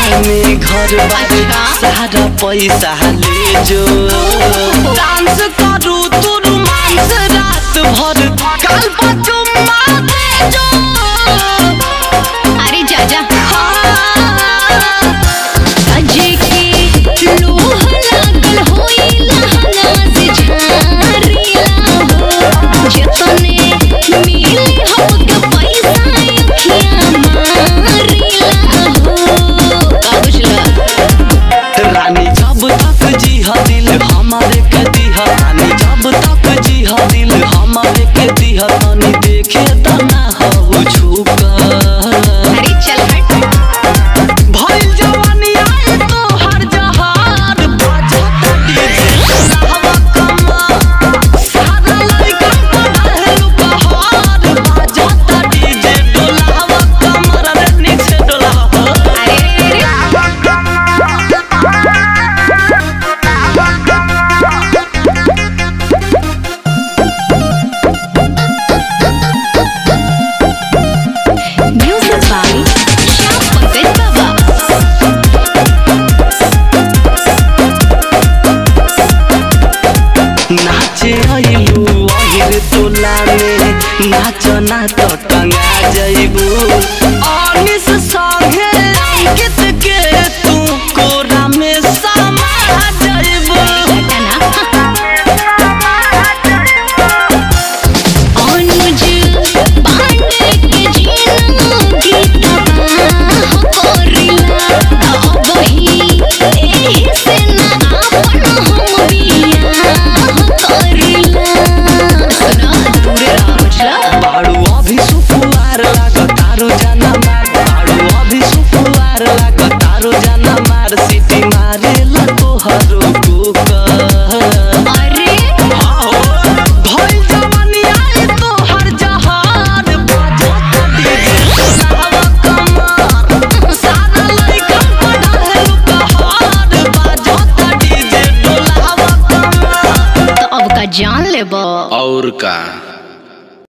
में घर बारी सारा पैसा ले जो डांस करू तू रोमांस रात भर काल पचुम्मा दे जो। अरे जा अजे के लोह लागल होई लहंगा से झारिया हो जतने मिले हो के पैसा अखियां मारिया हो। का बुझला रानी जब तक जी हा दिल हमारे के दिहा रानी जब तक जी हा दिल हमारे के दिहा तनी देखे तना हो झुका। अरे चल हट भइल जवानी आए तो हर जहार बाजता डीजे हवा कमा सारा लइका पढ़ल पहाड़ बाजता डीजे डोलावा कमर रे नीचे डोलावा। Music by Shyam Pankaj Baba. नाचे आइलू अहिर टोला में नाच ना तो टंगा जइबू अनिस संगे अंकित के तू कोरा में समा जइबू। अनुज पांडे के जीना गीता बाह कोरिला अबही एही से ना आपन हम बिया कोरिला। सुना दूरे रामचला बाड़ू अभी सुकुआर लागतारो जाना मार बाड़ू अभी सुकुआर लागतारो जाना मार सिटी मारेला तोहरो कुका। अरे भइल जवानी आए तो हर जहार बाजता डीजे हवा कमर सारा लइका पढ़ल पहाड़ बाजता डीजे डोलावा कमर। तो अब का जान लेबो और का।